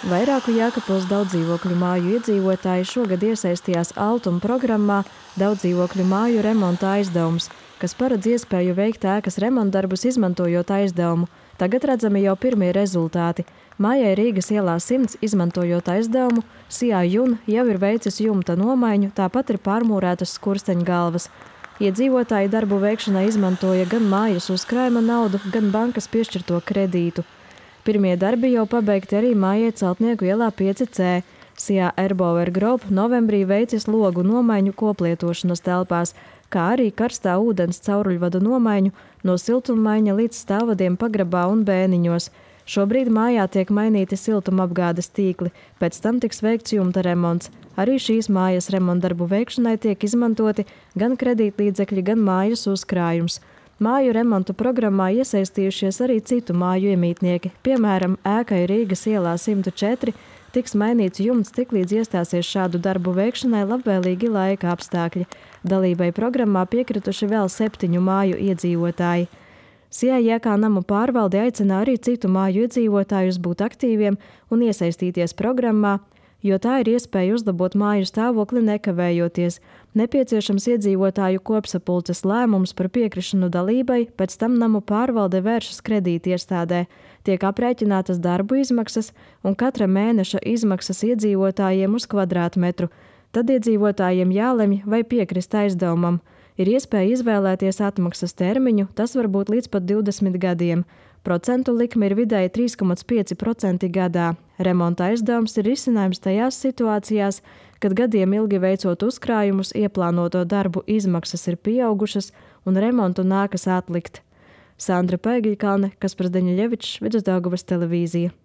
Vairāku Jēkabpils daudzdzīvokļu māju iedzīvotāji šogad iesaistījās Altuma programmā Daudzdzīvokļu māju remonta aizdevums, kas paredz iespēju veikt ēkas remontdarbus izmantojot aizdevumu. Tagad redzami jau pirmie rezultāti. Mājai Rīgas ielā 100 izmantojot aizdevumu, Sijā Jun jau ir veicis jumta nomaiņu, tāpat ir pārmūrētas skursteņgalvas. Iedzīvotāji darbu veikšanai izmantoja gan mājas uzkrājuma naudu, gan bankas piešķirto kredītu. Pirmie darbi jau pabeigti arī mājai Celtnieku ielā 5C. Sijā Erbauer Group novembrī veicis logu nomaiņu koplietošanas telpās, kā arī karstā ūdens cauruļvadu nomaiņu no siltummaiņa līdz stāvvadiem pagrabā un bēniņos. Šobrīd mājā tiek mainīti siltumapgādes tīkli, pēc tam tiks veikts jumta remonts. Arī šīs mājas remontdarbu veikšanai tiek izmantoti gan kredītlīdzekļi, gan mājas uzkrājums. Māju remontu programmā iesaistījušies arī citu māju iemītnieki. Piemēram, ēkai Rīgas ielā 104 tiks mainīts jumts, tiklīdz iestāsies šādu darbu veikšanai labvēlīgi laika apstākļi. Dalībai programmā piekrituši vēl 7 māju iedzīvotāji. Sijā Jēkā namu pārvalde aicina arī citu māju iedzīvotājus būt aktīviem un iesaistīties programmā, jo tā ir iespēja uzlabot māju stāvokli nekavējoties. Nepieciešams iedzīvotāju kopsapulces lēmums par piekrišanu dalībai, pēc tam namu pārvalde vēršas kredītiestādē. Tiek aprēķinātas darbu izmaksas un katra mēneša izmaksas iedzīvotājiem uz kvadrātmetru. Tad iedzīvotājiem jālemj, vai piekrist aizdevumam. Ir iespēja izvēlēties atmaksas termiņu, tas var būt līdz pat 20 gadiem. Procentu likme ir vidēji 3,5% gadā. Remonta aizdevums ir risinājums tajās situācijās, kad gadiem ilgi veicot uzkrājumus, ieplānoto darbu izmaksas ir pieaugušas un remontu nākas atlikt. Sandra Pēgļkalne, Kaspars Deņeļevičs, Vidusdaugavas televīzija.